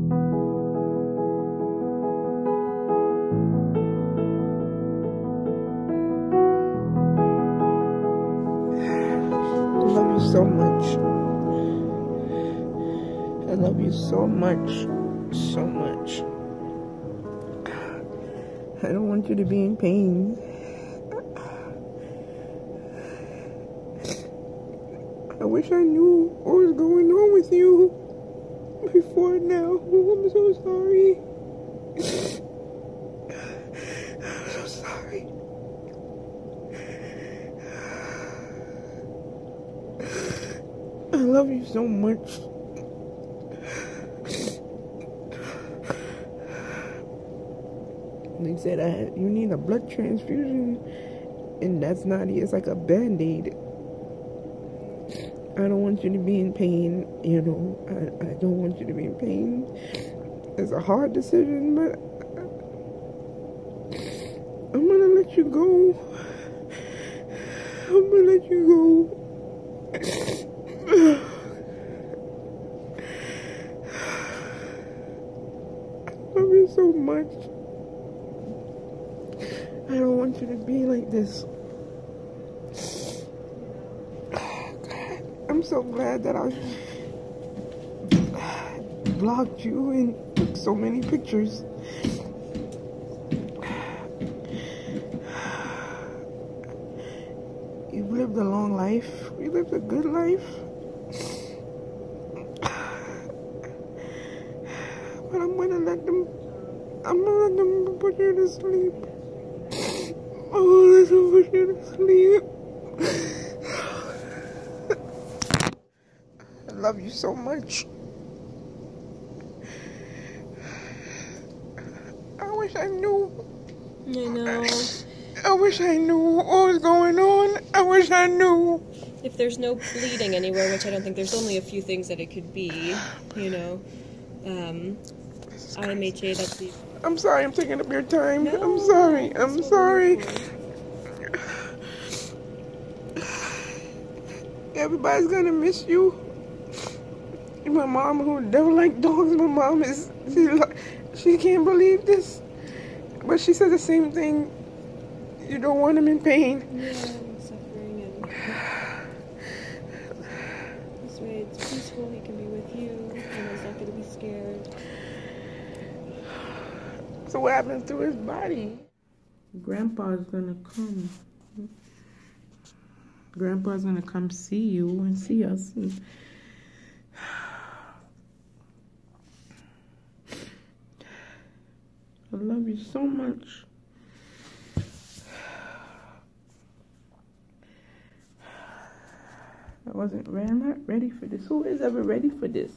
love you so much. I love you so much. So much. I don't want you to be in pain. I wish I knew what was going on with you before now. I'm so sorry. I'm so sorry. I love you so much. They said you need a blood transfusion, and that's not it. It's like a band-aid. I don't want you to be in pain, you know. I don't want you to be in pain. It's a hard decision, but I'm gonna let you go. I'm gonna let you go. I love you so much. I don't want you to be like this. I'm so glad that I blocked you and took so many pictures. You've lived a long life. You lived a good life. But I'm gonna let them put you to sleep. I'm gonna let them put you to sleep. I love you so much. I wish I knew. I know. I wish I knew what was going on. I wish I knew. If there's no bleeding anywhere, which I don't think, there's only a few things that it could be, you know. IMHA, that's the... I'm sorry, I'm taking up your time. No, I'm sorry. I'm sorry. Everybody's gonna miss you. My mom, who don't like dogs, my mom she can't believe this. But she said the same thing. You don't want him in pain. Yeah, I'm suffering, and this way it's peaceful, he can be with you, and he's not gonna be scared. So what happened to his body? Grandpa's gonna come. Grandpa's gonna come see you and see us. I love you so much. I'm not ready for this. Who is ever ready for this?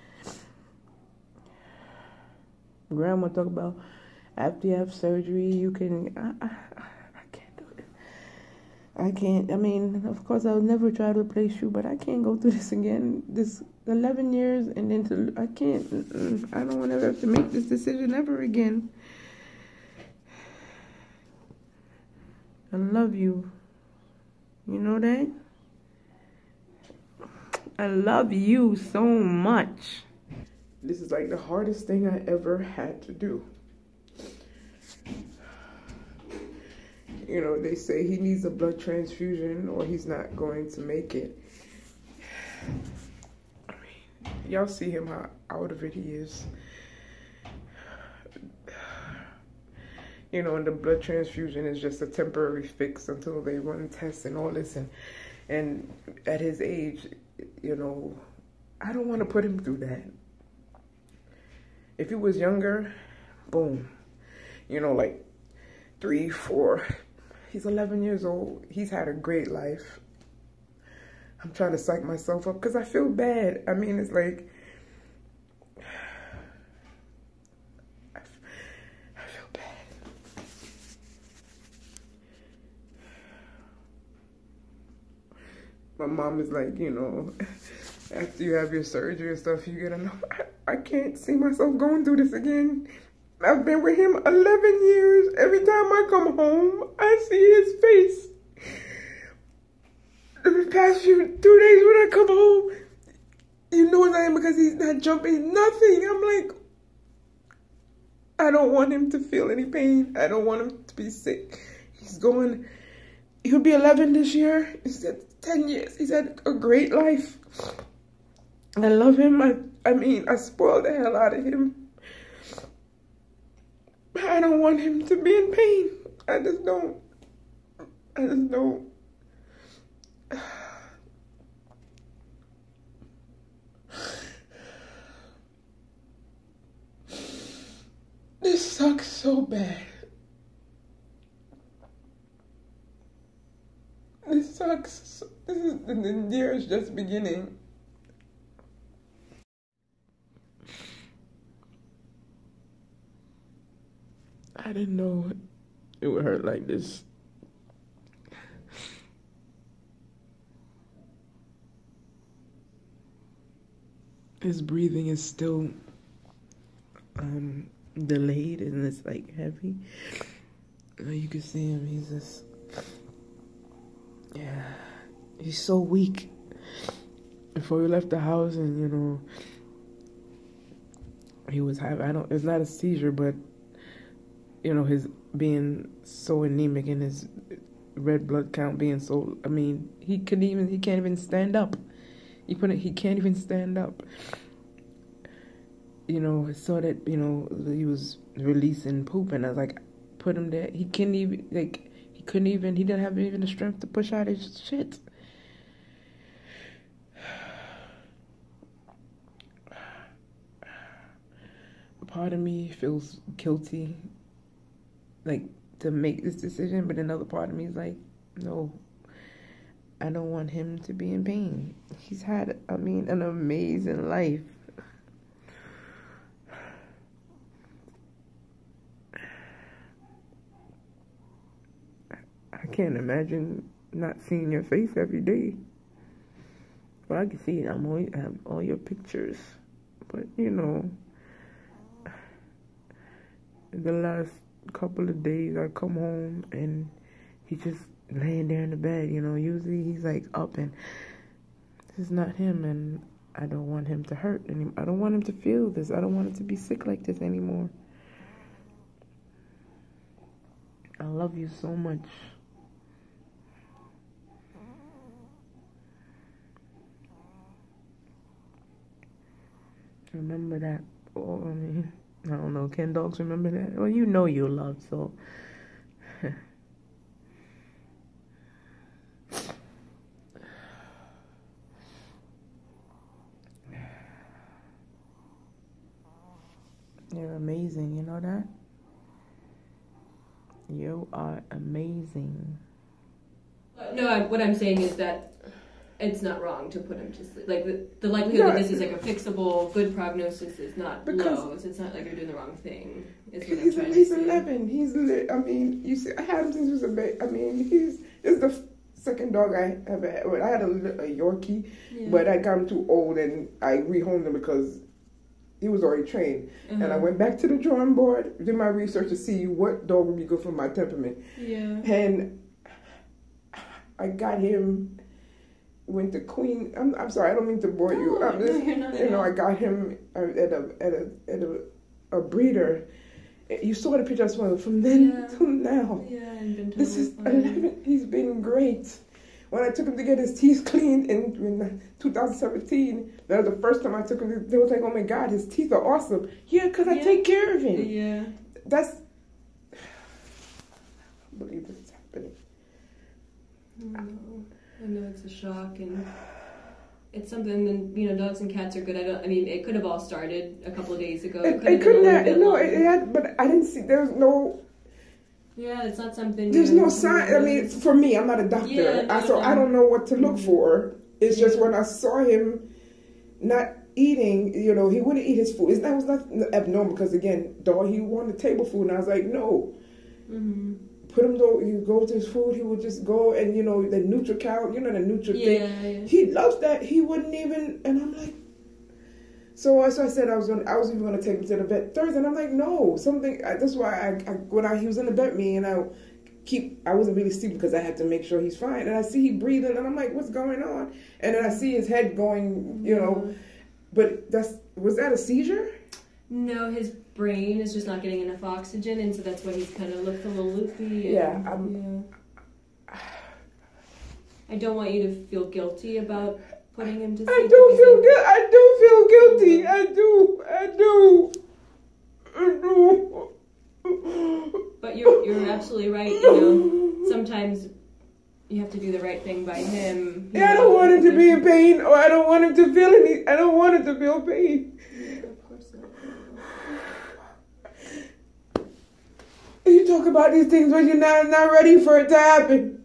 Grandma talk about after you have surgery, you can... I can't do it. I can't. I mean, of course, I'll never try to replace you, but I can't go through this again. This 11 years, and then I can't. I don't want to have to make this decision ever again. I love you. You know that? I love you so much. This is like the hardest thing I ever had to do. You know, they say he needs a blood transfusion or he's not going to make it. I mean, y'all see him how out of it he is. You know, and the blood transfusion is just a temporary fix until they run tests and all this. And at his age, you know, I don't want to put him through that. If he was younger, boom. You know, like 3, 4. He's 11 years old. He's had a great life. I'm trying to psych myself up because I feel bad. I mean, it's like... I feel bad. My mom is like, you know, after you have your surgery and stuff, you get a number. I can't see myself going through this again. I've been with him 11 years. Every time I come home, I see his face. The past 2 days when I come home, you know it's not him because he's not jumping, nothing. I'm like, I don't want him to feel any pain. I don't want him to be sick. He'll be 11 this year. He said 10 years. He's had a great life. I love him. I spoiled the hell out of him. I don't want him to be in pain. I just don't. This sucks so bad. This sucks. The year is just beginning. I didn't know it would hurt like this. His breathing is still delayed and it's like heavy. You can see him, he's just, yeah, he's so weak. Before we left the house and, you know, he was having, it's not a seizure, but, you know, his being so anemic and his red blood count being so, I mean, he can't even stand up. He can't even stand up. You know, I saw that, you know, he was releasing poop, and I was like, put him there. He didn't have even the strength to push out his shit. Part of me feels guilty, like, to make this decision, but another part of me is like, no, I don't want him to be in pain. He's had, an amazing life. I can't imagine not seeing your face every day. Well, I can see it. I have all your pictures. But, you know, the last couple of days I come home and he's just laying there in the bed, you know. Usually he's like up, and this is not him, and I don't want him to hurt anymore. I don't want him to feel this. I don't want him to be sick like this anymore. I love you so much. Remember that. Oh, I don't know. Can dogs remember that? Well, you know you're loved, so. You're amazing, you know that? You are amazing. No, what I'm saying is that it's not wrong to put him to sleep. Like, the likelihood that this is like a fixable, good prognosis is not low. So it's not like you're doing the wrong thing. He's 11. You see, I had him since he was a baby. This is the second dog I ever had. Well, I had a Yorkie, but I got him too old and I rehomed him because he was already trained. And I went back to the drawing board, did my research to see what dog would be good for my temperament. Yeah. And I got him. Went to Queen. I'm sorry, I don't mean to bore you. No, you're not. You know, I got him at a breeder. You saw the picture I saw from then to now. Yeah, and been this is 11. He's been great. When I took him to get his teeth cleaned in 2017, that was the first time I took him. They was like, "Oh my God, his teeth are awesome." Yeah, because I take care of him. Yeah, that's. I can't believe this is happening. I know it's a shock, and it's something that, you know, dogs and cats are good. It could have all started a couple of days ago. It had, but I didn't see, there's no... Yeah, it's not something... There's no sign, for me, I'm not a doctor, so I don't know what to look for. It's just when I saw him not eating, you know, he wouldn't eat his food. That was not abnormal, because again, dog, he wanted table food, and I was like, no. Put him though, you go to his food, he would just go, and you know, the NutriCal, you know, the Nutri thing. Yeah. He loves that. He wouldn't even, and I'm like, so I said I was even gonna take him to the vet Thursday, and I'm like, no, that's why he was in the vet me, and I wasn't really sleeping because I had to make sure he's fine, and I see he breathing, and I'm like, what's going on? And then I see his head going, you know, but was that a seizure? No, his brain is just not getting enough oxygen, and so that's why he's kind of looks a little loopy. Yeah, I don't want you to feel guilty about putting him to sleep. I do feel guilty. I do. But you're absolutely right. You know, sometimes you have to do the right thing by him. Yeah, I don't want him to be in pain, or I don't want him to feel any. I don't want him to feel pain. Of course not. You talk about these things when you're not ready for it to happen.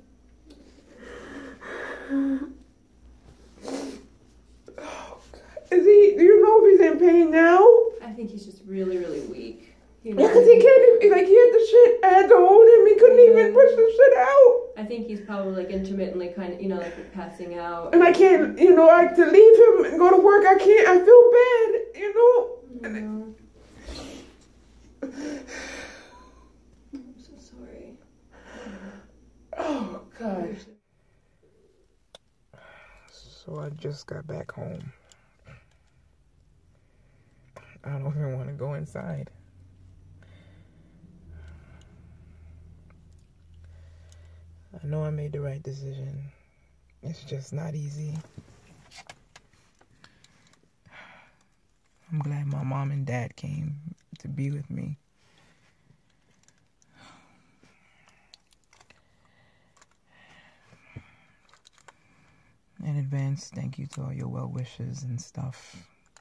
Oh, God. Do you know if he's in pain now? I think he's just really, really weak. Yeah, because he can't even, he had the shit, I had to hold him, he couldn't even push the shit out. I think he's probably, intermittently kind of, passing out. And I can't, to leave him and go to work, I can't, I feel bad, I'm so sorry. Oh, God. So I just got back home. I don't even want to go inside. I know I made the right decision. It's just not easy. I'm glad my mom and dad came to be with me. In advance, thank you to all your well wishes and stuff.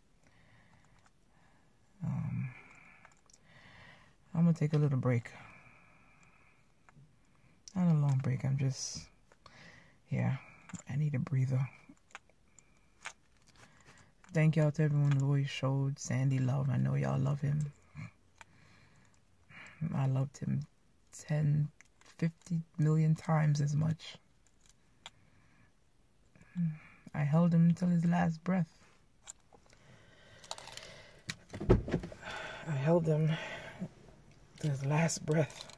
I'm gonna take a little break. Not a long break, I need a breather. Thank y'all to everyone who always showed Sandy love. I know y'all love him. I loved him 10, 50 million times as much. I held him until his last breath. I held him to his last breath.